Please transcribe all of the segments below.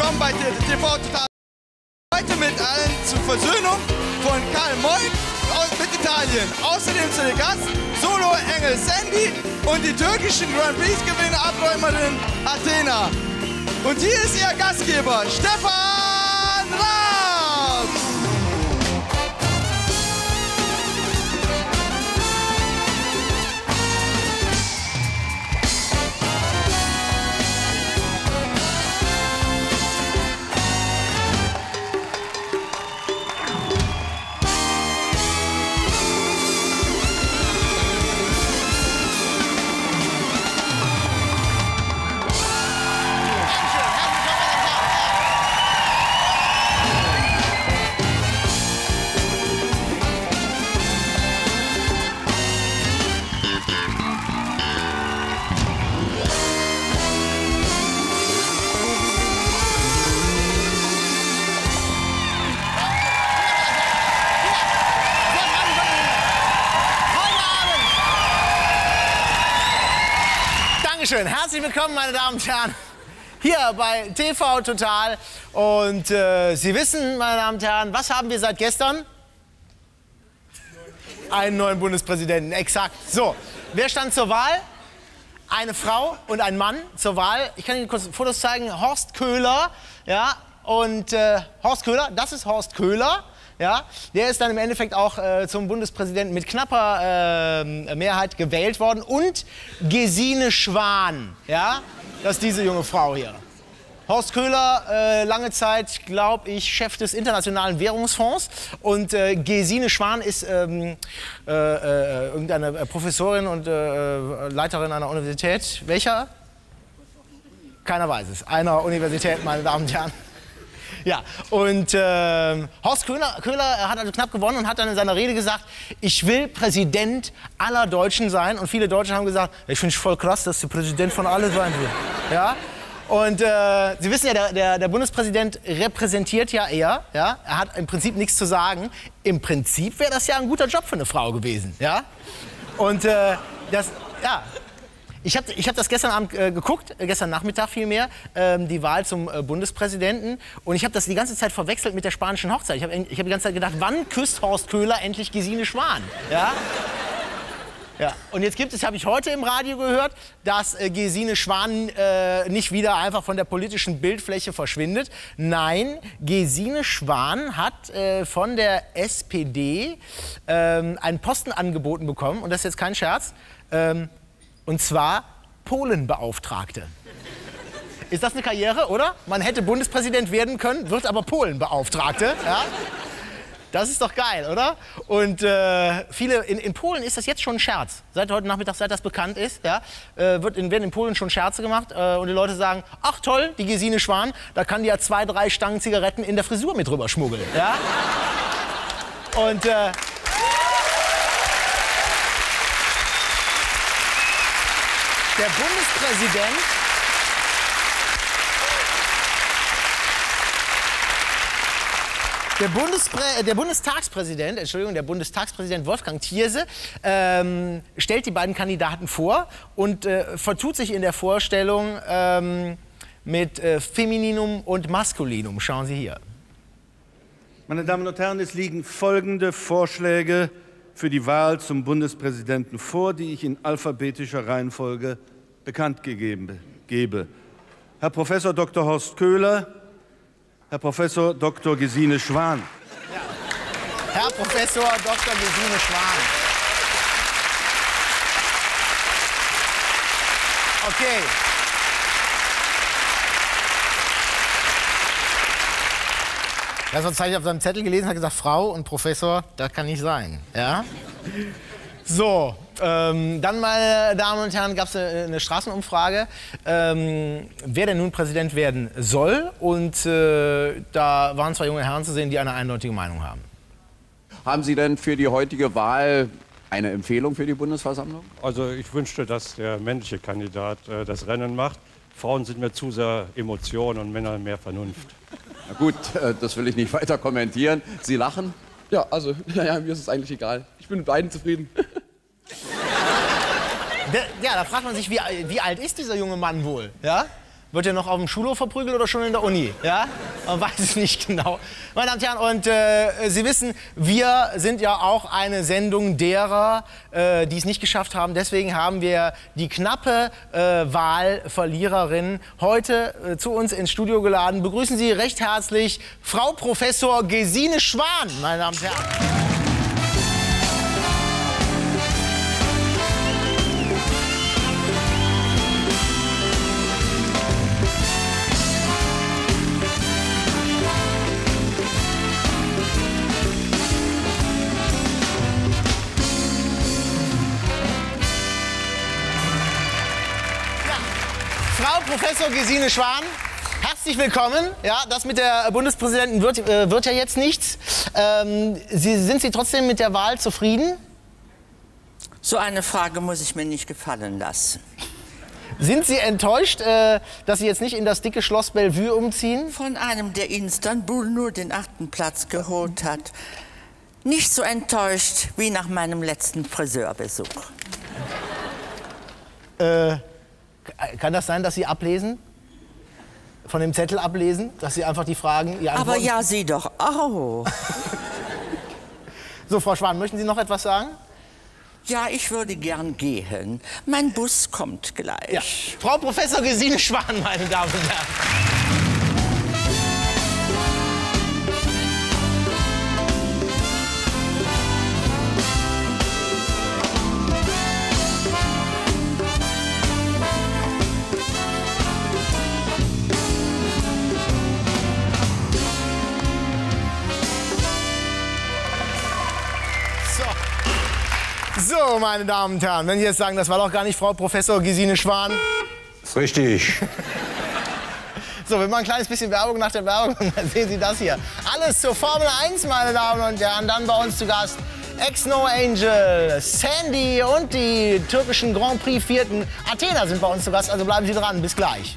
willkommen bei TV Total. Heute mit allen zur Versöhnung von Karl Moik mit Italien. Außerdem zu den Gast Solo-Engel Sandy und die türkischen Grand Prix-Gewinner-Abräumerin Athena. Und hier ist ihr Gastgeber Stefan Raab. Herzlich willkommen, meine Damen und Herren, hier bei TV Total. Und Sie wissen, meine Damen und Herren, was haben wir seit gestern? Einen neuen Bundespräsidenten, exakt. So, wer stand zur Wahl? Eine Frau und ein Mann zur Wahl. Ich kann Ihnen kurz Fotos zeigen. Horst Köhler, ja, und Horst Köhler, das ist Horst Köhler. Ja, der ist dann im Endeffekt auch zum Bundespräsidenten mit knapper Mehrheit gewählt worden. Und Gesine Schwan, ja, das ist diese junge Frau hier. Horst Köhler, lange Zeit, glaube ich, Chef des Internationalen Währungsfonds. Und Gesine Schwan ist irgendeine Professorin und Leiterin einer Universität. Welcher? Keiner weiß es. Einer Universität, meine Damen und Herren. Ja, und Horst Köhler hat also knapp gewonnen und hat dann in seiner Rede gesagt, ich will Präsident aller Deutschen sein. Und viele Deutsche haben gesagt, ich finde es voll krass, dass du Präsident von allen sein willst. Ja? Und Sie wissen ja, der Bundespräsident repräsentiert ja er. Ja? Er hat im Prinzip nichts zu sagen. Im Prinzip wäre das ja ein guter Job für eine Frau gewesen. Ja? Und ja. Ich hab das gestern Abend geguckt, gestern Nachmittag vielmehr, die Wahl zum Bundespräsidenten. Und ich habe das die ganze Zeit verwechselt mit der spanischen Hochzeit. Ich hab die ganze Zeit gedacht, wann küsst Horst Köhler endlich Gesine Schwan? Ja? Ja. Und jetzt habe ich heute im Radio gehört, dass Gesine Schwan nicht wieder einfach von der politischen Bildfläche verschwindet. Nein, Gesine Schwan hat von der SPD einen Posten angeboten bekommen. Und das ist jetzt kein Scherz. Und zwar Polenbeauftragte. Ist das eine Karriere, oder? Man hätte Bundespräsident werden können, wird aber Polenbeauftragte. Ja? Das ist doch geil, oder? Und viele in Polen ist das jetzt schon ein Scherz. Seit heute Nachmittag, seit das bekannt ist, ja, werden in Polen schon Scherze gemacht. Und die Leute sagen, ach toll, die Gesine Schwan, da kann die ja 2, 3 Stangen Zigaretten in der Frisur mit rüber schmuggeln. Ja? Und der Bundestagspräsident Wolfgang Thierse stellt die beiden Kandidaten vor und vertut sich in der Vorstellung mit Femininum und Maskulinum. Schauen Sie hier. Meine Damen und Herren, es liegen folgende Vorschläge für die Wahl zum Bundespräsidenten vor, die ich in alphabetischer Reihenfolge bekannt gebe. Herr Professor Dr. Horst Köhler, Herr Professor Dr. Gesine Schwan. Ja. Herr Professor Dr. Gesine Schwan. Okay. Das hat ich auf seinem Zettel gelesen, hat gesagt, Frau und Professor, das kann nicht sein. Ja? So, dann, meine Damen und Herren, gab es eine Straßenumfrage, wer denn nun Präsident werden soll. Und da waren 2 junge Herren zu sehen, die eine eindeutige Meinung haben. Haben Sie denn für die heutige Wahl eine Empfehlung für die Bundesversammlung? Also ich wünschte, dass der männliche Kandidat das Rennen macht. Frauen sind mir zu sehr Emotion und Männer mehr Vernunft. Na gut, das will ich nicht weiter kommentieren. Sie lachen? Ja, also, naja, mir ist es eigentlich egal. Ich bin mit beiden zufrieden. Ja, da fragt man sich, wie alt ist dieser junge Mann wohl? Ja? Wird er noch auf dem Schulhof verprügelt oder schon in der Uni? Ja? Man weiß es nicht genau. Meine Damen und Herren, und Sie wissen, wir sind ja auch eine Sendung derer, die es nicht geschafft haben. Deswegen haben wir die knappe Wahlverliererin heute zu uns ins Studio geladen. Begrüßen Sie recht herzlich Frau Professor Gesine Schwan, meine Damen und Herren. Frau Professor Gesine Schwan, herzlich willkommen. Ja, das mit der Bundespräsidentin wird ja jetzt nichts. Sind Sie trotzdem mit der Wahl zufrieden? So eine Frage muss ich mir nicht gefallen lassen. Sind Sie enttäuscht, dass Sie jetzt nicht in das dicke Schloss Bellevue umziehen? Von einem, der in Istanbul nur den 8. Platz geholt hat. Nicht so enttäuscht wie nach meinem letzten Friseurbesuch. Kann das sein, dass Sie ablesen? Von dem Zettel ablesen? Dass Sie einfach die Fragen... Die Aber ja, Sie doch auch. So, Frau Schwan, möchten Sie noch etwas sagen? Ja, ich würde gern gehen. Mein Bus kommt gleich. Ja. Frau Professor Gesine Schwan, meine Damen und Herren. So, meine Damen und Herren, wenn Sie jetzt sagen, das war doch gar nicht Frau Professor Gesine Schwan. Ist richtig. So, wir machen ein kleines bisschen Werbung nach der Werbung und dann sehen Sie das hier. Alles zur Formel 1, meine Damen und Herren. Dann bei uns zu Gast Ex-No Angel, Sandy und die türkischen Grand Prix Vierten Athena sind bei uns zu Gast. Also bleiben Sie dran. Bis gleich.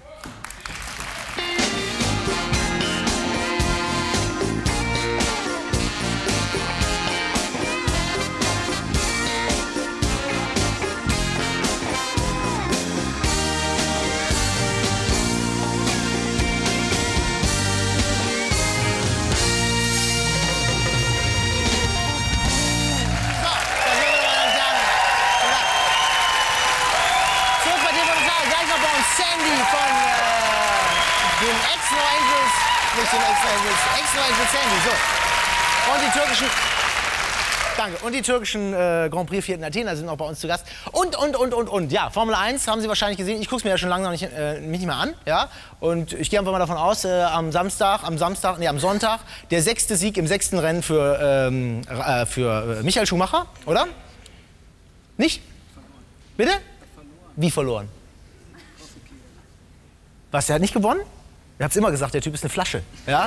Und die türkischen Grand Prix Vierten Athena sind auch bei uns zu Gast. Und. Ja, Formel 1 haben Sie wahrscheinlich gesehen. Ich gucke es mir ja schon lange nicht mehr an. Ja? Und ich gehe einfach mal davon aus, am Sonntag, der 6. Sieg im 6. Rennen für Michael Schumacher, oder? Nicht? Bitte? Wie verloren? Was, der hat nicht gewonnen? Ihr habt es immer gesagt, der Typ ist eine Flasche. Ja?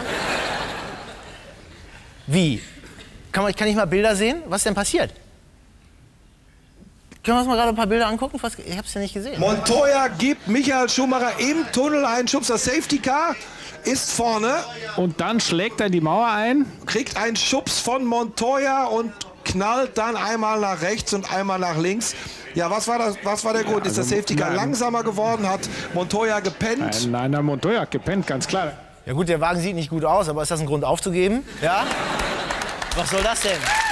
Wie? Kann ich mal Bilder sehen? Was ist denn passiert? Können wir uns mal gerade ein paar Bilder angucken? Ich habe es ja nicht gesehen. Montoya gibt Michael Schumacher im Tunnel einen Schubs. Das Safety Car ist vorne. Und dann schlägt er die Mauer ein. Kriegt einen Schubs von Montoya und knallt dann einmal nach rechts und einmal nach links. Ja, was war der Grund? Ist das Safety Car langsamer geworden? Hat Montoya gepennt? Nein, Montoya hat gepennt, ganz klar. Ja gut, der Wagen sieht nicht gut aus, aber ist das ein Grund aufzugeben? Ja? Was soll das denn?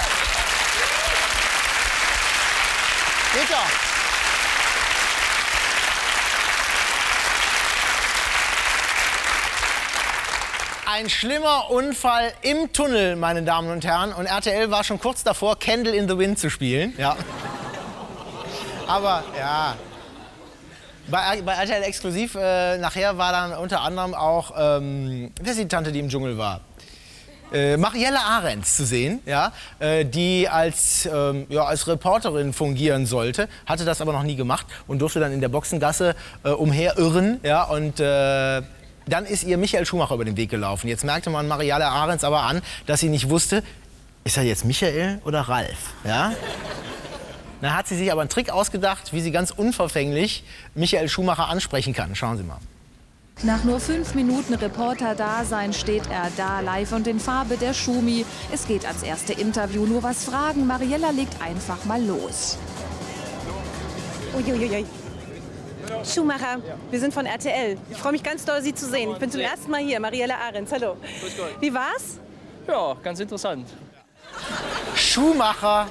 Geht doch. Ein schlimmer Unfall im Tunnel, meine Damen und Herren. Und RTL war schon kurz davor, Candle in the Wind zu spielen. Ja. Aber, ja. Bei RTL Exklusiv nachher war dann unter anderem auch, wer ist die Tante, die im Dschungel war? Marielle Ahrens zu sehen, ja, die als Reporterin fungieren sollte, hatte das aber noch nie gemacht und durfte dann in der Boxengasse umherirren. Ja, und dann ist ihr Michael Schumacher über den Weg gelaufen. Jetzt merkte man Marielle Ahrens aber an, dass sie nicht wusste, ist er jetzt Michael oder Ralf? Ja? Dann hat sie sich aber einen Trick ausgedacht, wie sie ganz unverfänglich Michael Schumacher ansprechen kann. Schauen Sie mal. Nach nur 5 Minuten Reporter-Dasein steht er da, live und in Farbe der Schumi. Es geht ans erste Interview. Nur was fragen, Mariella legt einfach mal los. Uiuiui. Schumacher, wir sind von RTL. Ich freue mich ganz doll, Sie zu sehen. Ich bin zum ersten Mal hier, Marielle Ahrens. Hallo. Wie war's? Ja, ganz interessant. Schumacher.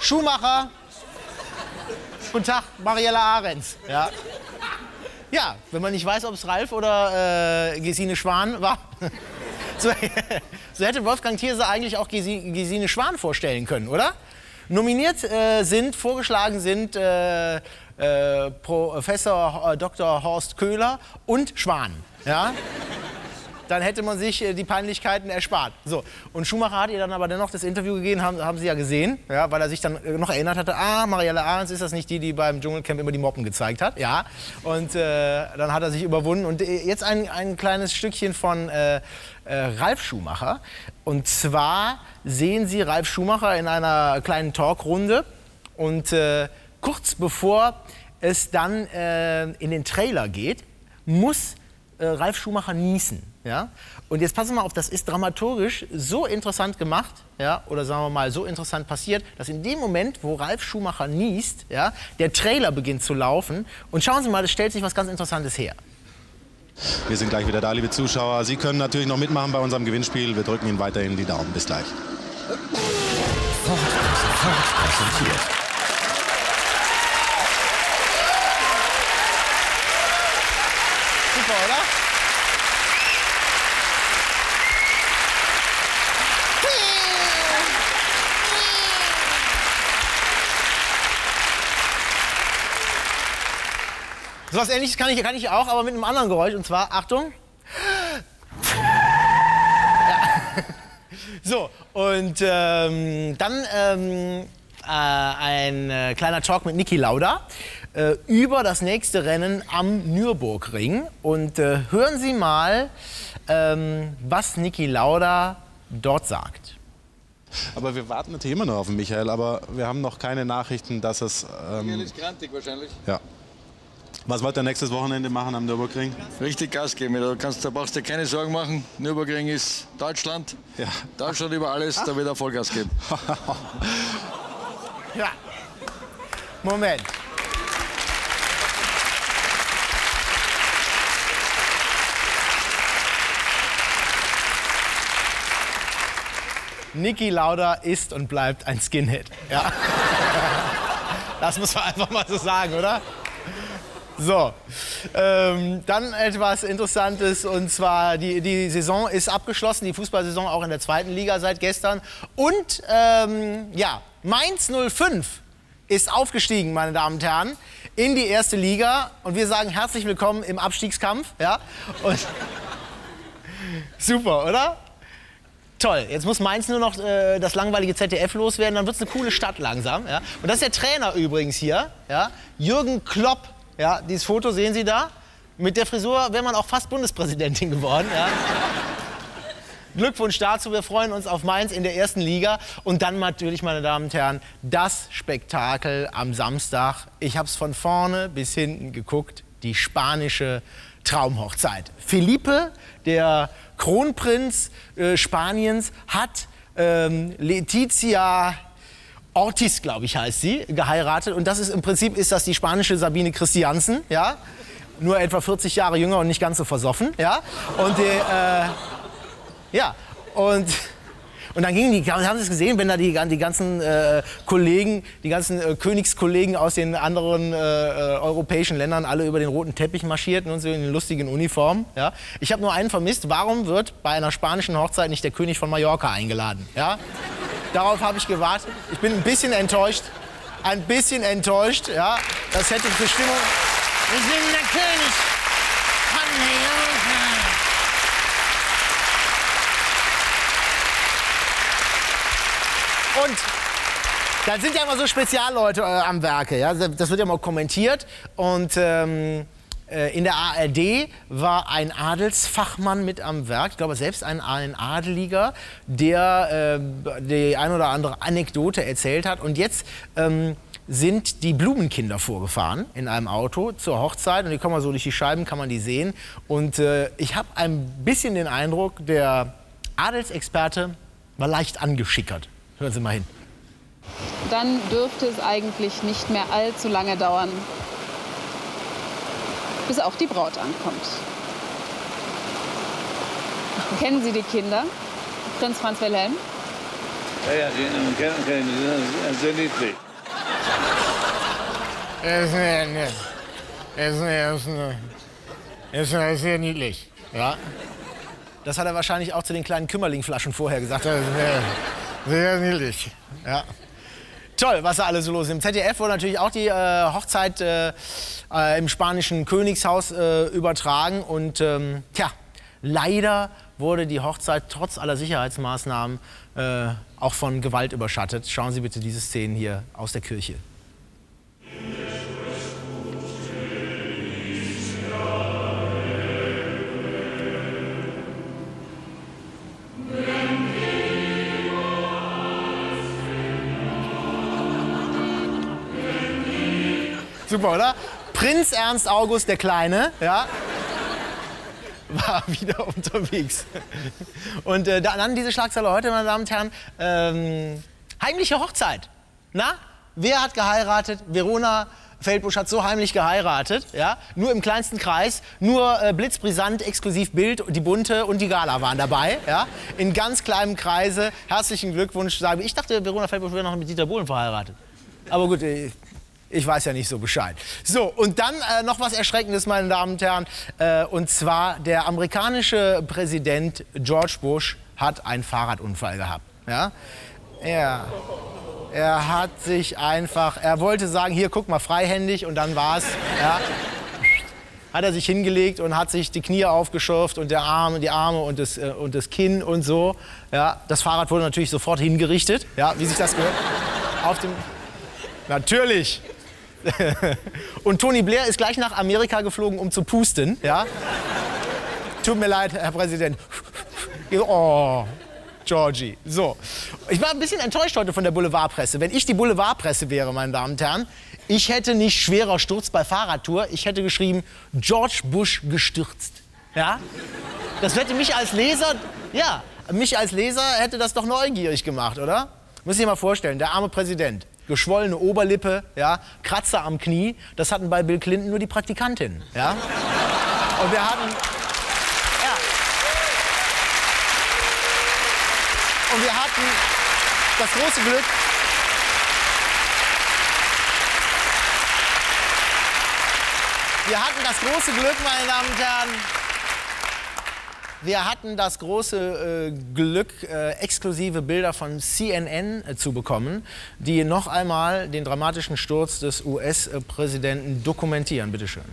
Guten Tag, Marielle Ahrens. Ja. Ja, wenn man nicht weiß, ob es Ralf oder Gesine Schwan war. So hätte Wolfgang Thierse eigentlich auch Gesine Schwan vorstellen können, oder? Nominiert vorgeschlagen sind Professor Dr. Horst Köhler und Schwan. Ja? Dann hätte man sich die Peinlichkeiten erspart. So. Und Schumacher hat ihr dann aber dennoch das Interview gegeben, haben Sie ja gesehen, ja, weil er sich dann noch erinnert hatte, Marielle Ahrens ist das nicht die beim Dschungelcamp immer die Moppen gezeigt hat. Ja. Und dann hat er sich überwunden. Und jetzt ein kleines Stückchen von Ralf Schumacher. Und zwar sehen Sie Ralf Schumacher in einer kleinen Talkrunde. Und kurz bevor es dann in den Trailer geht, muss Ralf Schumacher niesen. Ja? Und jetzt passen wir mal auf, das ist dramaturgisch so interessant gemacht, ja, oder sagen wir mal so interessant passiert, dass in dem Moment, wo Ralf Schumacher niest, ja, der Trailer beginnt zu laufen. Und schauen Sie mal, es stellt sich was ganz Interessantes her. Wir sind gleich wieder da, liebe Zuschauer. Sie können natürlich noch mitmachen bei unserem Gewinnspiel. Wir drücken Ihnen weiterhin die Daumen. Bis gleich. Ford präsentiert. Super, oder? So was Ähnliches kann ich auch, aber mit einem anderen Geräusch. Und zwar, Achtung. Ja. So, und dann ein kleiner Talk mit Niki Lauda über das nächste Rennen am Nürburgring. Und hören Sie mal, was Niki Lauda dort sagt. Aber wir warten natürlich immer noch auf Michael, aber wir haben noch keine Nachrichten, dass es... Michael ist grantig wahrscheinlich. Ja. Was wollt ihr nächstes Wochenende machen am Nürburgring? Richtig Gas geben. Da brauchst du dir keine Sorgen machen. Nürburgring ist Deutschland. Ja. Deutschland über alles, da wird er Vollgas geben. Ja. Moment. Niki Lauda ist und bleibt ein Skinhead. Ja. Das muss man einfach mal so sagen, oder? So, dann etwas Interessantes, und zwar die Saison ist abgeschlossen, die Fußballsaison auch in der zweiten Liga seit gestern. Und ja, Mainz 05 ist aufgestiegen, meine Damen und Herren, in die erste Liga. Und wir sagen herzlich willkommen im Abstiegskampf. Ja? Und super, oder? Toll, jetzt muss Mainz nur noch das langweilige ZDF loswerden, dann wird es eine coole Stadt langsam. Ja? Und das ist der Trainer übrigens hier, ja? Jürgen Klopp. Ja, dieses Foto sehen Sie da. Mit der Frisur wäre man auch fast Bundespräsidentin geworden. Ja. Glückwunsch dazu, wir freuen uns auf Mainz in der ersten Liga. Und dann natürlich, meine Damen und Herren, das Spektakel am Samstag. Ich habe es von vorne bis hinten geguckt, die spanische Traumhochzeit. Felipe, der Kronprinz Spaniens, hat Letizia Ortiz, glaube ich, heißt sie, geheiratet. Und das ist im Prinzip ist das die spanische Sabine Christiansen, ja, nur etwa 40 Jahre jünger und nicht ganz so versoffen, ja. Und ja, und dann gingen die, haben Sie es gesehen, wenn da die ganzen Kollegen, die ganzen Königskollegen aus den anderen europäischen Ländern alle über den roten Teppich marschierten und so in den lustigen Uniformen, ja. Ich habe nur einen vermisst. Warum wird bei einer spanischen Hochzeit nicht der König von Mallorca eingeladen, ja? Darauf habe ich gewartet. Ich bin ein bisschen enttäuscht. Ja. Das hätte für Stimmung... Ich bin der König von Mallorca. Und da sind ja immer so Spezialleute am Werke. Ja. Das wird ja mal kommentiert. Und in der ARD war ein Adelsfachmann mit am Werk, ich glaube selbst ein Adeliger, der die ein oder andere Anekdote erzählt hat. Und jetzt sind die Blumenkinder vorgefahren in einem Auto zur Hochzeit. Und die kommen mal so durch die Scheiben, kann man die sehen. Und ich habe ein bisschen den Eindruck, der Adelsexperte war leicht angeschickert. Hören Sie mal hin. Dann dürfte es eigentlich nicht mehr allzu lange dauern. bis auch die Braut ankommt. Kennen Sie die Kinder? Prinz Franz Wilhelm? Ja, die kennen sehr niedlich. Ist sehr niedlich. Ja. Das hat er wahrscheinlich auch zu den kleinen Kümmerlingflaschen vorher gesagt. Sehr niedlich. Ja. Toll, was da alles so los ist. Im ZDF wurde natürlich auch die Hochzeit im spanischen Königshaus übertragen. Und tja, leider wurde die Hochzeit trotz aller Sicherheitsmaßnahmen auch von Gewalt überschattet. Schauen Sie bitte diese Szenen hier aus der Kirche. Super, oder? Prinz Ernst August der Kleine, ja, war wieder unterwegs. Und dann diese Schlagzeile heute, meine Damen und Herren, heimliche Hochzeit. Na, wer hat geheiratet? Verona Feldbusch hat so heimlich geheiratet, ja, nur im kleinsten Kreis, nur blitzbrisant, exklusiv Bild, die Bunte und die Gala waren dabei, ja, in ganz kleinem Kreise. Herzlichen Glückwunsch. Ich dachte, Verona Feldbusch wäre noch mit Dieter Bohlen verheiratet. Aber gut, ich weiß ja nicht so Bescheid. So, und dann noch was Erschreckendes, meine Damen und Herren. Und zwar, der amerikanische Präsident George Bush hat einen Fahrradunfall gehabt. Ja? Er hat sich einfach, er wollte sagen, hier, guck mal, freihändig, und dann war's. Ja? Hat er sich hingelegt und hat sich die Knie aufgeschürft und die Arme und das Kinn und so. Ja? Das Fahrrad wurde natürlich sofort hingerichtet, ja, wie sich das gehört. Auf dem, natürlich. Und Tony Blair ist gleich nach Amerika geflogen, um zu pusten. Ja? Tut mir leid, Herr Präsident. Oh, Georgie. So. Ich war ein bisschen enttäuscht heute von der Boulevardpresse. Wenn ich die Boulevardpresse wäre, meine Damen und Herren, ich hätte nicht schwerer Sturz bei Fahrradtour. Ich hätte geschrieben, George Bush gestürzt. Ja? Das hätte mich als Leser hätte das doch neugierig gemacht, oder? Muss ich dir mal vorstellen, der arme Präsident. Geschwollene Oberlippe, ja, Kratzer am Knie. Das hatten bei Bill Clinton nur die Praktikantinnen. Ja? Und wir hatten, ja. Und wir hatten das große Glück, meine Damen und Herren, wir hatten das große Glück, exklusive Bilder von CNN zu bekommen, die noch einmal den dramatischen Sturz des US-Präsidenten dokumentieren. Bitte schön.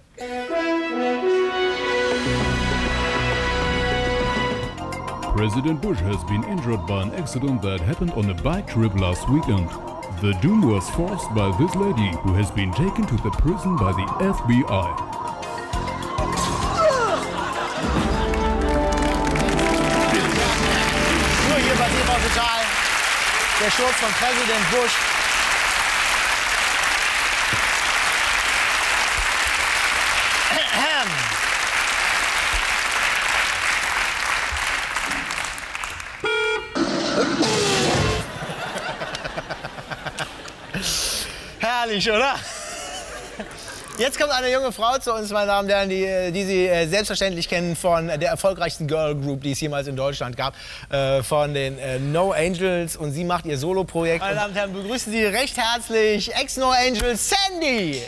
President Bush has been injured by an accident that happened on a bike trip last weekend. The doom was forced by this lady, who has been taken to the prison by the FBI. Hier bei TV Total, der Sturz von Präsident Bush. Herrlich, oder? Jetzt kommt eine junge Frau zu uns, meine Damen und Herren, die Sie selbstverständlich kennen von der erfolgreichsten Girl Group, die es jemals in Deutschland gab, von den No Angels. Und sie macht ihr Solo-Projekt. Meine Damen und Herren, begrüßen Sie recht herzlich Ex-No Angels Sandy!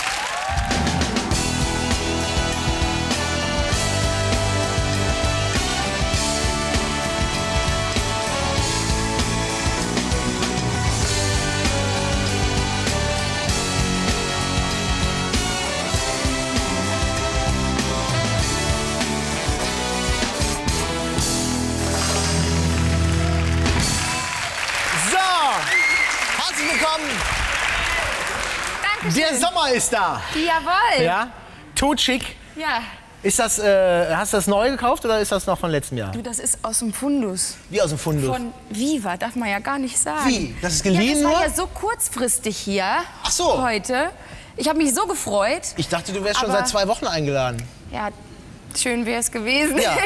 Der Sommer ist da. Jawohl. Ja? Totschick. Ja. Ist das, hast du das neu gekauft oder ist das noch von letztem Jahr? Du, das ist aus dem Fundus. Wie aus dem Fundus? Von Viva, darf man ja gar nicht sagen. Wie? Das ist geliehen? Ja, das war ja so kurzfristig hier. Ach so. Heute. Ich habe mich so gefreut. Ich dachte, du wärst schon seit 2 Wochen eingeladen. Ja, schön wäre es gewesen. Ja.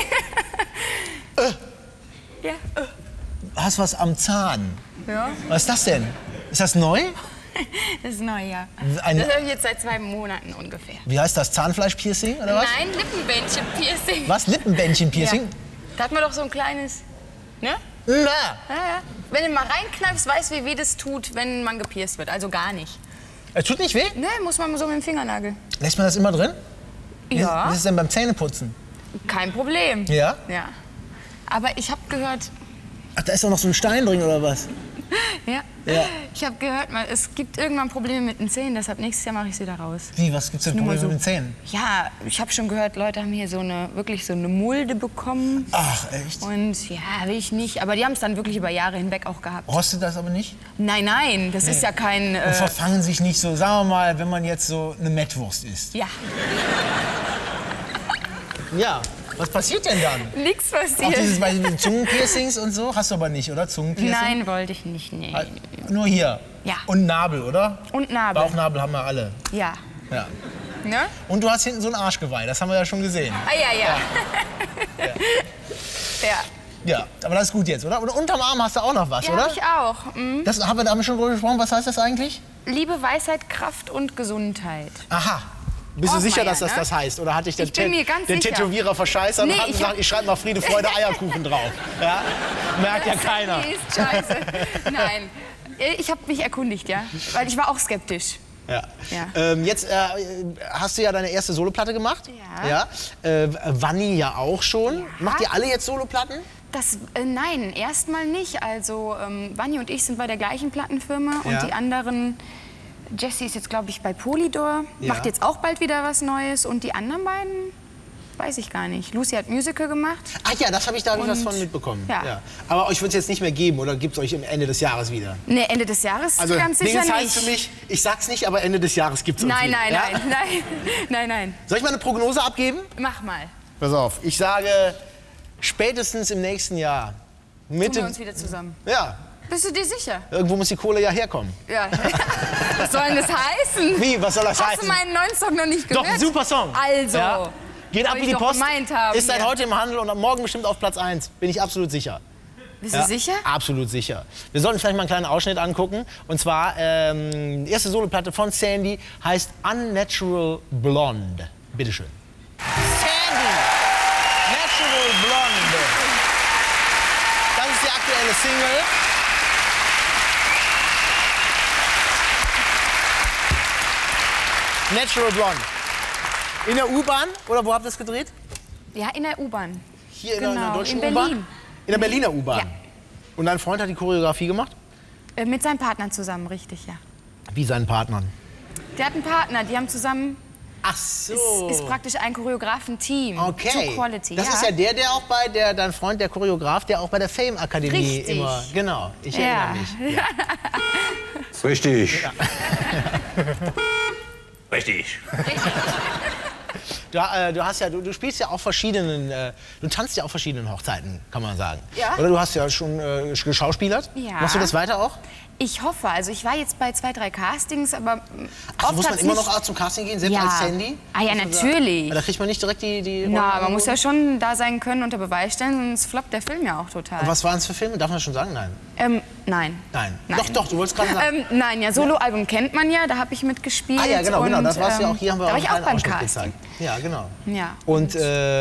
Ja. Hast was am Zahn. Ja. Was ist das denn? Ist das neu? Das ist neu, ja. Das Ein- habe ich jetzt seit 2 Monaten ungefähr. Wie heißt das? Zahnfleischpiercing oder was? Nein, Lippenbändchen-Piercing. Was? Lippenbändchen-Piercing? Ja. Da hat man doch so ein kleines, ne? Na. Ja, ja. Wenn du mal reinkneifst, weißt du, wie weh das tut, wenn man gepierst wird. Also gar nicht. Es tut nicht weh? Ne, muss man so mit dem Fingernagel. Lässt man das immer drin? Ja. Was ist denn beim Zähneputzen? Kein Problem. Ja? Ja. Aber ich habe gehört, Ach, da ist doch noch so ein Stein drin oder was? ja. Ja. Ich habe gehört, es gibt irgendwann Probleme mit den Zähnen, deshalb nächstes Jahr mache ich sie da raus. Wie, was gibt's denn Nur mal Probleme so. mit den Zähnen? Ja, ich habe schon gehört, Leute haben hier wirklich so eine Mulde bekommen. Ach, echt? Und ja, will ich nicht. Aber die haben es dann wirklich über Jahre hinweg auch gehabt. Rostet das aber nicht? Nein, nein, das ist ja kein... Und verfangen sich nicht so, sagen wir mal, wenn man jetzt so eine Mettwurst isst. ja, Ja, was passiert denn dann? nichts Auch passiert. dieses bei den Zungenpiercings und so? Hast du aber nicht, oder? Zungenpiercing? Nein, wollte ich nicht, nee. Nur hier? Ja. Und Nabel, oder? Und Nabel. Bauchnabel haben wir alle. Ja. Ja. Ne? Und du hast hinten so ein Arschgeweih, das haben wir ja schon gesehen. Ah, ja, ja. Ja. Ja, aber das ist gut jetzt, oder? Und unterm Arm hast du auch noch was, Ja, oder? hab ich auch. Mhm. Das haben wir damit schon drüber gesprochen. Was heißt das eigentlich? Liebe, Weisheit, Kraft und Gesundheit. Aha. Bist du sicher, Hoffmeier, dass das ne? das heißt? Oder hatte ich den, Ich bin mir ganz den sicher. Tätowierer verscheißert Nee, und hat gesagt, ich schreibe mal Friede, Freude, Eierkuchen drauf? Ja? Merkt ja keiner. Nee, ist scheiße. Nein, ich habe mich erkundigt, ja. Weil ich war auch skeptisch. Ja. Ja. Jetzt hast du ja deine erste Soloplatte gemacht. Ja. Vanni ja auch schon. Macht ihr alle jetzt Soloplatten? Nein, erstmal nicht. Also Vanni und ich sind bei der gleichen Plattenfirma Ja. und die anderen, Jessie ist jetzt, glaube ich, bei Polydor, Ja. macht jetzt auch bald wieder was Neues und die anderen beiden, weiß ich gar nicht. Lucy hat Musical gemacht. Ach ja, da habe ich was Und- von mitbekommen. Ja. Aber euch wird es jetzt nicht mehr geben oder gibt es euch am Ende des Jahres wieder? Ne, Ende des Jahres Also ganz sicher Dingens heißt nicht. für mich, ich sag's nicht, aber Ende des Jahres gibt es uns Nein, wieder. nein, Ja? nein, nein, nein. Soll ich mal eine Prognose abgeben? Mach mal. Pass auf, ich sage spätestens im nächsten Jahr. Tun wir Mitte. uns wieder zusammen. Ja, Bist du dir sicher? irgendwo muss die Kohle ja herkommen. Ja. Was soll denn das heißen? Wie, was soll das Hast heißen? du meinen neuen Song noch nicht gehört? Doch, ein super Song. Also. Ja. Geht ab Soll wie ich die doch Post. gemeint haben Ist seit hier. heute im Handel und ab morgen bestimmt auf Platz 1. Bin ich absolut sicher. Bist du sicher? Absolut sicher. Wir sollten vielleicht mal einen kleinen Ausschnitt angucken. Und zwar, die erste Soloplatte von Sandy heißt Unnatural Blonde. Bitteschön. Sandy! Natural Blonde. Das ist die aktuelle Single. Natural Blonde. In der U-Bahn? Oder wo habt ihr das gedreht? Ja, in der U-Bahn. Hier in Genau, der deutschen in U-Bahn? Berlin. In der Berliner U-Bahn? Ja. Und dein Freund hat die Choreografie gemacht? Mit seinem Partner zusammen, richtig, ja. Wie seinen Partnern? Der hat einen Partner, die haben zusammen... Ach so. Ist praktisch ein Choreografenteam. Okay. Two Quality. Das ist ja der auch bei dein Freund, der Choreograf, der auch bei der Fame Akademie Richtig. immer. Genau, ich Ja. erinnere mich. Ja. Richtig. Ja. Richtig. Du spielst ja auf verschiedenen, du tanzt ja auf verschiedenen Hochzeiten, kann man sagen. Ja. Oder du hast ja schon geschauspielert. Ja. Machst du das weiter auch? Ich hoffe. Also ich war jetzt bei 2, 3 Castings, aber Ach, oft muss man hat's immer nicht... noch zum Casting gehen, selbst Ja. als Sandy? Ah ja, Muss man sagen? natürlich. Weil da kriegt man nicht direkt die Na, Rollen man muss ja angeboten? schon da sein können, unter Beweis stellen, sonst floppt der Film ja auch total. Was waren es für Filme? Darf man das schon sagen? Nein. Nein. Nein. Nein. Doch, du wolltest gerade sagen. Nein, ja, Soloalbum kennt man ja, da habe ich mitgespielt. Ah ja, genau, und, das war's ja auch. Hier haben wir da auch war ich auch einen beim Ausschnitt Casting. gezeigt. Ja, genau. Ja. Und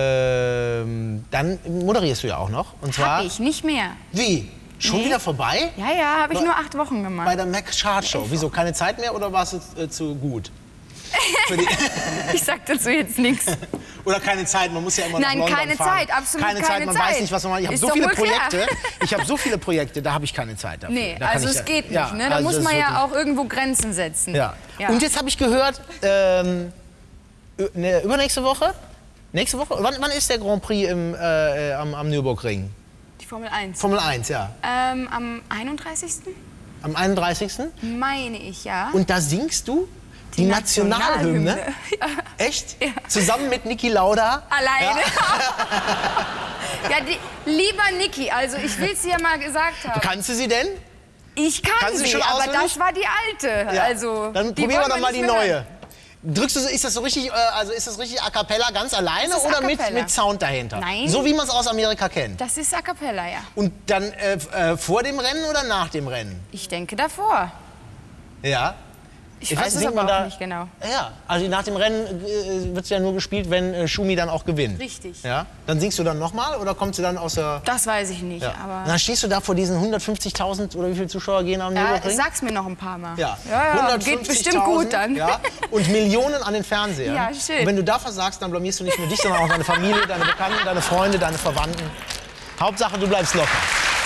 dann moderierst du ja auch noch. Und zwar. Hab ich, nicht mehr. Wie? Schon Nee. wieder vorbei? Ja, ja, habe ich nur 8 Wochen gemacht. Bei der Max Chart Show. Wieso? Keine Zeit mehr oder warst du zu gut? Ich sag dazu jetzt nichts. Oder keine Zeit, man muss ja immer nach Nein, London keine fahren. Zeit, absolut keine keine Zeit. Man Zeit. weiß nicht, was man macht. Ich habe Ist so doch viele wohl klar. Projekte. Ich habe so viele Projekte, da habe ich keine Zeit dafür. Nee, Da kann also ich es geht nicht. ja, Ne? Da also muss das man ist ja wirklich- auch irgendwo Grenzen setzen. Ja. Ja. Und jetzt habe ich gehört, übernächste Woche? Nächste Woche? Wann ist der Grand Prix am Nürburgring? Die Formel 1. Formel 1, ja. Am 31. Am 31. meine ich, ja. Und da singst du die Nationalhymne? Ja. Echt? Ja. Zusammen mit Niki Lauda? Alleine. Ja, lieber Niki, also ich will es dir mal gesagt haben. Kannst du sie denn? Ich kann Kannst du sie, schon aber auswendig? das war die alte. Ja. Also, Dann die probieren wir wollen doch mal nicht die mehr neue. hören. Drückst du, ist das so richtig, also ist das richtig a cappella ganz alleine Das ist oder a cappella. mit Sound dahinter? Nein. So wie man es aus Amerika kennt. Das ist a cappella, ja. Und dann vor dem Rennen oder nach dem Rennen? Ich denke davor. Ja. Ich weiß es aber auch nicht genau. Ja, also nach dem Rennen wird es ja nur gespielt, wenn Schumi dann auch gewinnt. Richtig. Ja? Dann singst du dann nochmal oder kommst du dann aus der... Das weiß ich nicht, aber... Und dann stehst du da vor diesen 150.000 oder wie viele Zuschauer gehen am Nürburgring? Sag's mir noch ein paar Mal. Ja, geht bestimmt gut dann. Ja, und Millionen an den Fernsehern. Ja, schön. Und wenn du da versagst, dann blamierst du nicht nur dich, sondern auch deine Familie, deine Bekannten, deine Freunde, deine Verwandten. Hauptsache, du bleibst locker.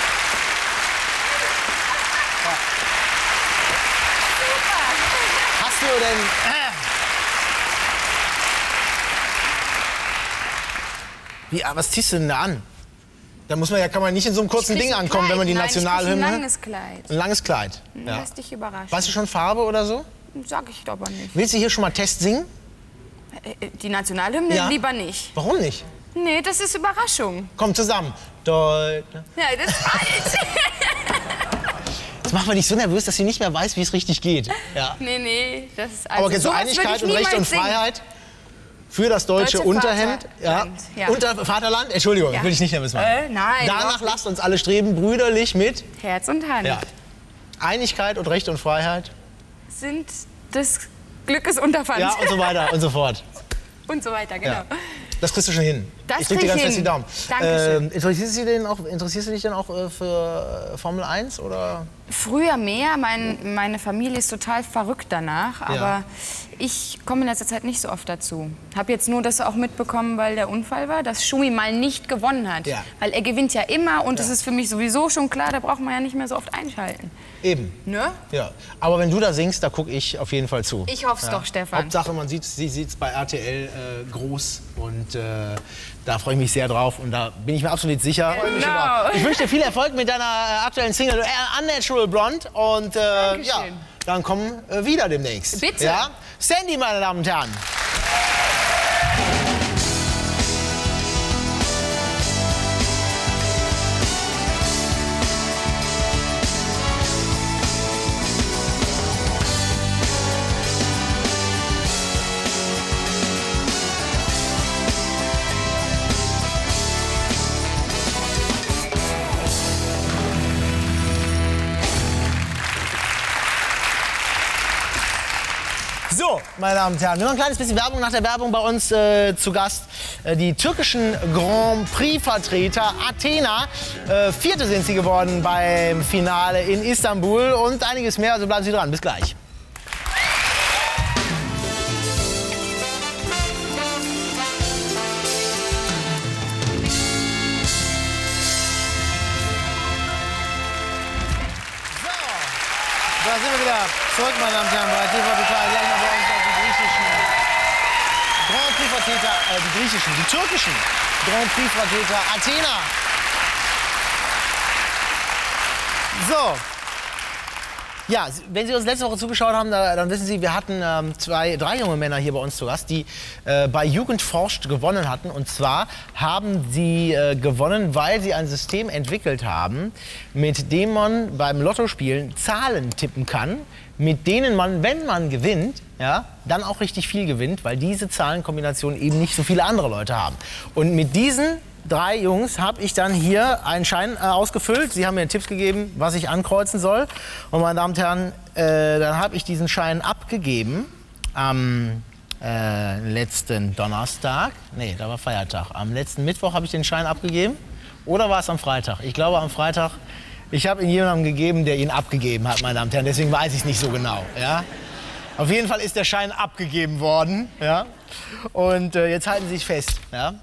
Hast du denn... was ziehst du denn da an? Da kann man nicht in so einem kurzen Ding ankommen, wenn man die Nationalhymne... Ein langes Kleid. Ein langes Kleid. Ja. Lass dich überraschen. Weißt du schon Farbe oder so? Sag ich aber nicht. Willst du hier schon mal Test singen? Die Nationalhymne lieber nicht. Warum nicht? Nee, das ist Überraschung. Komm zusammen. Ja, das ist falsch. Das macht man nicht so nervös, dass sie nicht mehr weiß, wie es richtig geht. Ja. Nee, das ist also aber so Einigkeit und Recht und Freiheit für das deutsche Unterhemd. Unter Vaterland? Entschuldigung, will ich nicht nervös machen. Nein. Danach lasst uns alle streben, brüderlich mit Herz und Hand. Ja. Einigkeit und Recht und Freiheit sind des Glückes Unterpfand. Ja, und so weiter und so fort. Und so weiter, genau. Ja. Das kriegst du schon hin. Das ich drück dir ganz fest die Daumen. Dankeschön. Interessierst du dich denn auch für Formel 1? Oder? Früher mehr. Meine Familie ist total verrückt danach. Aber ich komme in letzter Zeit nicht so oft dazu. Habe jetzt nur das auch mitbekommen, weil der Unfall war, dass Schumi mal nicht gewonnen hat. Ja. Weil er gewinnt ja immer und es ist für mich sowieso schon klar, da braucht man ja nicht mehr so oft einschalten. Eben. Ne? Ja. Aber wenn du da singst, da gucke ich auf jeden Fall zu. Ich hoffe es doch, Stefan. Hauptsache, sie sieht es bei RTL groß und da freue ich mich sehr drauf und da bin ich mir absolut sicher. Genau. Ich wünsche dir viel Erfolg mit deiner aktuellen Single Unnatural Blonde und ja, dann kommen wieder demnächst. Bitte. Ja? Sandy, meine Damen und Herren. So, meine Damen und Herren, wir machen ein kleines bisschen Werbung. Nach der Werbung bei uns zu Gast die türkischen Grand Prix-Vertreter Athena. Vierte sind sie geworden beim Finale in Istanbul und einiges mehr. Also bleiben Sie dran. Bis gleich. Da sind wir wieder zurück, meine Damen und Herren, bei TV Total. Gleich mal bei uns auf die griechischen Grand Prix-Vertreter, die türkischen Grand Prix-Vertreter Athena. So. Ja, wenn Sie uns letzte Woche zugeschaut haben, dann wissen Sie, wir hatten drei junge Männer hier bei uns zu Gast, die bei Jugend forscht gewonnen hatten. Und zwar haben sie gewonnen, weil sie ein System entwickelt haben, mit dem man beim Lottospielen Zahlen tippen kann, mit denen man, wenn man gewinnt, ja, dann auch richtig viel gewinnt, weil diese Zahlenkombinationen eben nicht so viele andere Leute haben. Und mit diesen drei Jungs habe ich dann hier einen Schein ausgefüllt. Sie haben mir Tipps gegeben, was ich ankreuzen soll. Und meine Damen und Herren, dann habe ich diesen Schein abgegeben am letzten Donnerstag. Nee, da war Feiertag. Am letzten Mittwoch habe ich den Schein abgegeben. Oder war es am Freitag? Ich glaube am Freitag. Ich habe ihn jemandem gegeben, der ihn abgegeben hat, meine Damen und Herren. Deswegen weiß ich es nicht so genau. Ja? Auf jeden Fall ist der Schein abgegeben worden. Ja? Und jetzt halten Sie sich fest. Ja?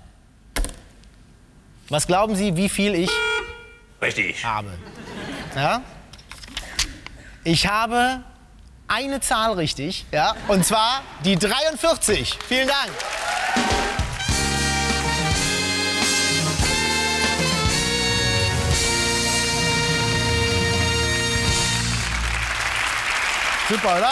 Was glauben Sie, wie viel ich habe? Ja? Ich habe eine Zahl richtig, ja? Und zwar die 43. Vielen Dank. Super, oder?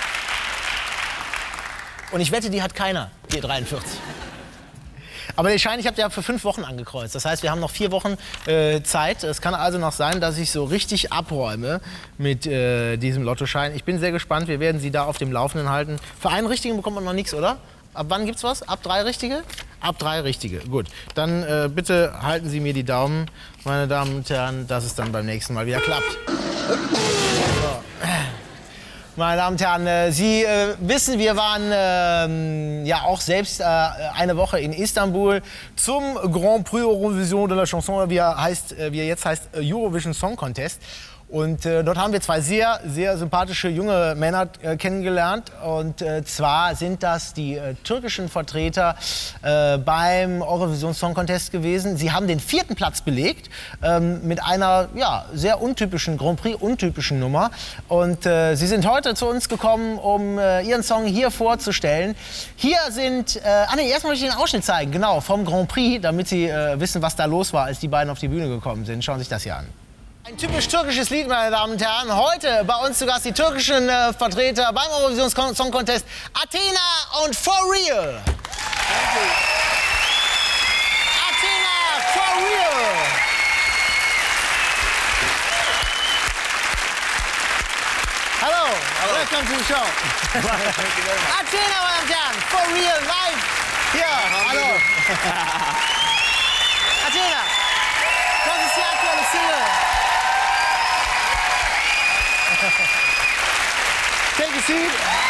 Und ich wette, die hat keiner, die 43. Aber den Schein, ich habe ja für 5 Wochen angekreuzt. Das heißt, wir haben noch 4 Wochen Zeit. Es kann also noch sein, dass ich so richtig abräume mit diesem Lottoschein. Ich bin sehr gespannt. Wir werden Sie da auf dem Laufenden halten. Für einen Richtigen bekommt man noch nichts, oder? Ab wann gibt's was? Ab 3 Richtige? Ab 3 Richtige. Gut. Dann bitte halten Sie mir die Daumen, meine Damen und Herren, dass es dann beim nächsten Mal wieder klappt. So. Meine Damen und Herren, Sie wissen, wir waren ja auch selbst eine Woche in Istanbul zum Grand Prix Eurovision de la Chanson, wie er jetzt heißt, Eurovision Song Contest. Und dort haben wir zwei sehr, sehr sympathische junge Männer kennengelernt. Und zwar sind das die türkischen Vertreter beim Eurovision Song Contest gewesen. Sie haben den 4. Platz belegt mit einer ja, sehr untypischen Grand Prix, untypischen Nummer. Und sie sind heute zu uns gekommen, um ihren Song hier vorzustellen. Hier sind, nee, erstmal möchte ich den Ausschnitt zeigen, genau, vom Grand Prix, damit Sie wissen, was da los war, als die beiden auf die Bühne gekommen sind. Schauen Sie sich das hier an. Ein typisch türkisches Lied, meine Damen und Herren. Heute bei uns zu Gast die türkischen Vertreter beim Eurovision Song Contest, Athena und For Real. Athena, For Real. Hello, welcome to the show. Athena, meine Damen und Herren, For Real, live hier. Hallo. Athena, das ist die aktuelle Single. Take a seat.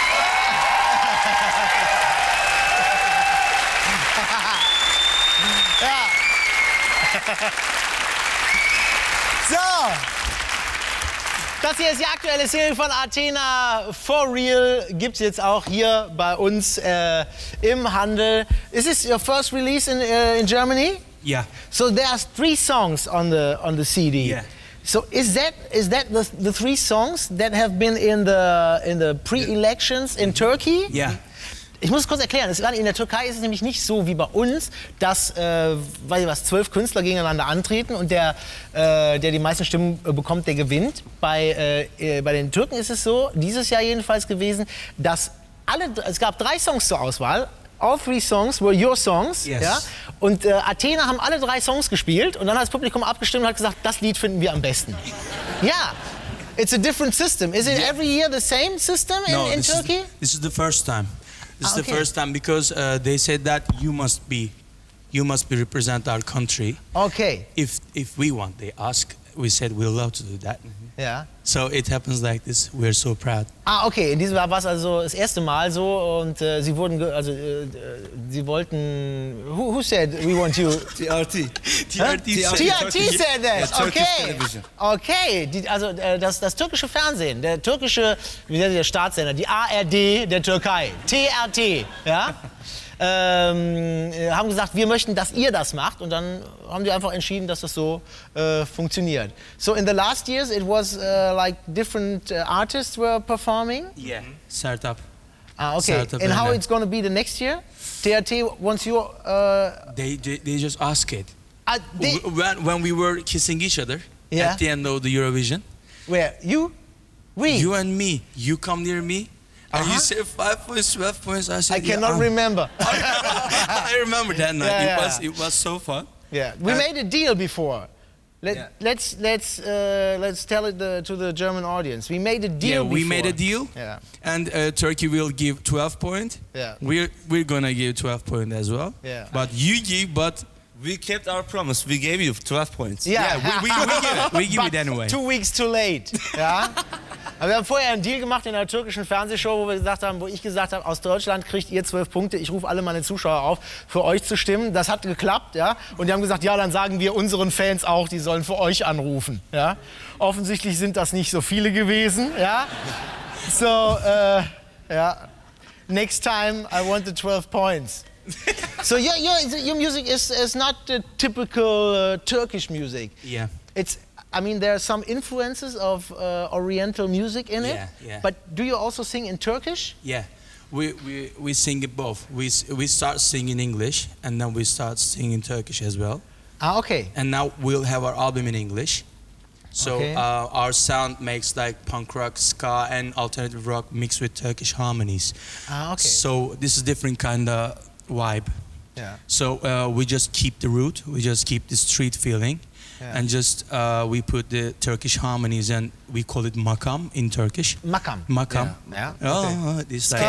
Ja. So. Das hier ist die aktuelle Single von Athena. For Real gibt es jetzt auch hier bei uns im Handel. Is this your first release in Germany? Yeah. So there's 3 songs on the CD. Yeah. So is that the 3 songs that have been in the pre-elections in Turkey? Yeah. Ich muss es kurz erklären. In der Türkei ist es nämlich nicht so wie bei uns, dass 12 Künstler gegeneinander antreten und der die meisten Stimmen bekommt, der gewinnt. Bei den Türken ist es so, dieses Jahr jedenfalls gewesen, dass es gab 3 Songs zur Auswahl. All 3 songs were your songs. Yes. Ja? Und Athena haben alle 3 Songs gespielt und dann hat das Publikum abgestimmt und hat gesagt, das Lied finden wir am besten. Ja, it's a different system. Is it every year the same system in Turkey? This is the first time. This is okay. the first time because they said that you must represent our country. Okay. If we want, they ask. We said we'll love to do that. Ja. So it happens like this. We're so proud. Okay. In diesem Jahr war es also das erste Mal so und sie wollten. Who said we want you? TRT. TRT said that. Okay. Okay. Also das türkische Fernsehen, der türkische, wie nennt der Staatssender, die ARD der Türkei, TRT, ja. Haben gesagt, wir möchten, dass ihr das macht und dann haben die einfach entschieden, dass das so funktioniert. So in the last years it was like different artists were performing? Yeah, startup. Okay. Startup and how it's going to be the next year? TRT wants you... They just ask it. When we were kissing each other at the end of the Eurovision. Where? You? We? You and me. You come near me. And you said 5 points, 12 points. I said, I cannot remember. I remember that night. It was so fun. Yeah, we made a deal before. Let's tell it to the German audience. We made a deal. Yeah, we made a deal. Yeah. And Turkey will give 12 points. Yeah. We're gonna give 12 points as well. Yeah. But you give, we kept our promise. We gave you 12 points. Yeah, we give it anyway. 2 weeks too late. Ja. Aber wir haben vorher einen Deal gemacht in einer türkischen Fernsehshow, wo ich gesagt habe, aus Deutschland kriegt ihr 12 Punkte. Ich rufe alle meine Zuschauer auf, für euch zu stimmen. Das hat geklappt, ja. Und die haben gesagt, ja, dann sagen wir unseren Fans auch, die sollen für euch anrufen, ja. Offensichtlich sind das nicht so viele gewesen, ja. So, ja. Next time I want the 12 points. So your music is not the typical Turkish music. Yeah. I mean, there are some influences of Oriental music in it. Yeah. But do you also sing in Turkish? Yeah, we sing it both. We start singing English and then we start singing Turkish as well. Okay. And now we'll have our album in English. So our sound makes like punk rock, ska, and alternative rock mixed with Turkish harmonies. Okay. So this is different kind of vibe. Yeah. So we just keep the root. We just keep the street feeling. Yeah. And just we put the Turkish harmonies and we call it makam in Turkish. Makam. Makam. Yeah. Oh, this like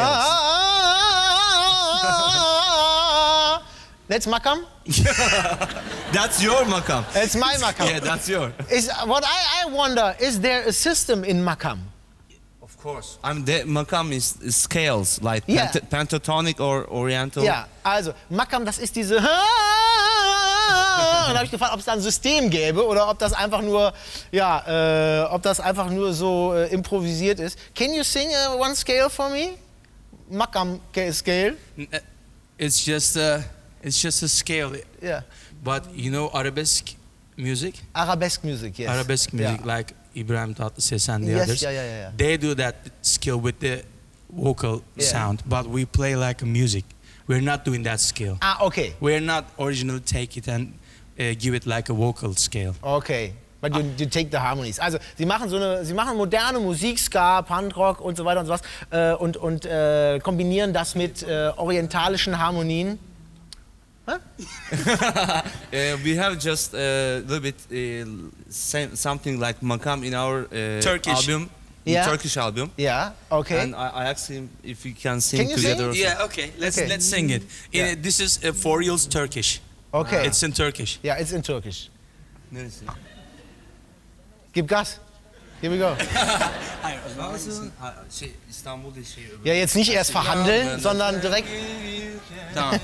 That's makam? That's your makam. It's my makam. Yeah, that's yours. What I wonder, is there a system in makam? Of Of course. Makam is scales, like Yeah. pentatonic or oriental. Ja, also Makam, das ist diese... Und da habe ich gefragt, ob es da ein System gäbe oder ob das einfach nur, ja, ob das einfach nur so improvisiert ist. Can you sing one scale for me? Makam scale? It's just a scale. Yeah. But you know arabesque music? Arabesque music, yes. Arabesque music, Yeah. like Ibrahim Tatlıses and the Yes, others. yeah. They do that scale with the vocal Yeah. sound, but we play like a music. We're not doing that scale. Ah, okay. We're not originally take it and give it like a vocal scale. Okay. But you take the harmonies. Also sie machen moderne Musik, Ska, Punkrock und so weiter und so was und kombinieren das mit orientalischen Harmonien. Huh? We have just a little bit something like Makam in our Turkish album. Yeah. Turkish album. Yeah, okay. And I asked him if we can sing Can you together. sing? Yeah, okay. Let's sing it. Yeah. This is for reals Turkish. Okay. It's in Turkish. Yeah, it's in Turkish. Neresi? Gib Gas. Here we go. Hayır, İstanbul'da Ja, jetzt nicht erst verhandeln, sondern direkt. Tamam.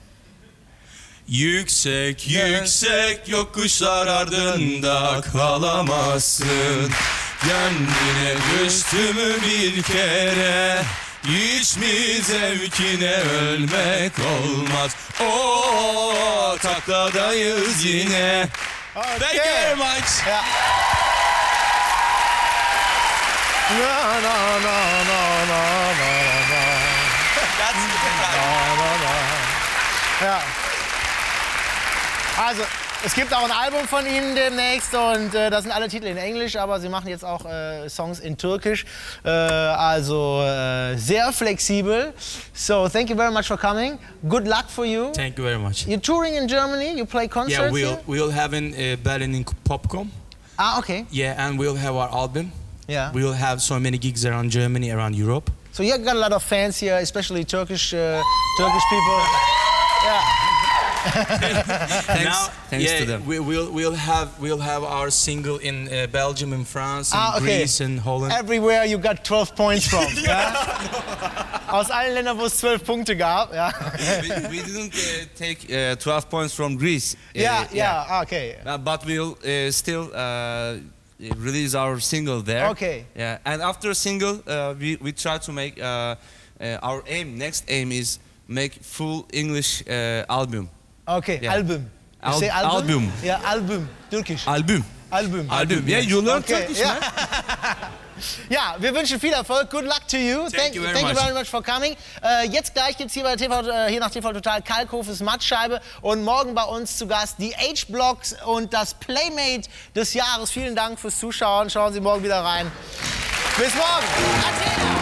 Yüksek yüksek yokuşlar ardında kalamazsın. Kendine düştü mü bir kere, hiç mi zevkine ölmek olmaz? Oo, takladayız yine. Okay. Thank you very much. Ja. No. Ja. Also, es gibt auch ein Album von Ihnen demnächst und da sind alle Titel in Englisch, aber Sie machen jetzt auch Songs in Türkisch. Also sehr flexibel. So, thank you very much for coming. Good luck for you. Thank you very much. You're touring in Germany, you play concerts Yeah, here? we'll have in Berlin in Popcom. Ah, okay. Yeah, and we'll have our album. Yeah. We'll have so many gigs around Germany, around Europe. So you got a lot of fans here, especially Turkish people. Yeah. Thanks to them. We'll have our single in Belgium and France and okay. Greece and Holland. Everywhere you got 12 points from. Ja? Aus allen Ländern, wo es 12 Punkte gab. Ja. We didn't take 12 points from Greece. Yeah, okay. But we'll still release our single there. Okay. Yeah, and after a single, we try to make our next aim is make full English album. Okay, Yeah. Album. You say Album. Yeah, album. Türkisch. Album. Yeah, you learn Turkish, ja. man. Ja, wir wünschen viel Erfolg. Good luck to you. Thank you very much for coming. Jetzt gleich gibt es hier bei hier nach TV Total Kalkhofes Mattscheibe und morgen bei uns zu Gast die H-Blocks und das Playmate des Jahres. Vielen Dank fürs Zuschauen. Schauen Sie morgen wieder rein. Bis morgen. Athena.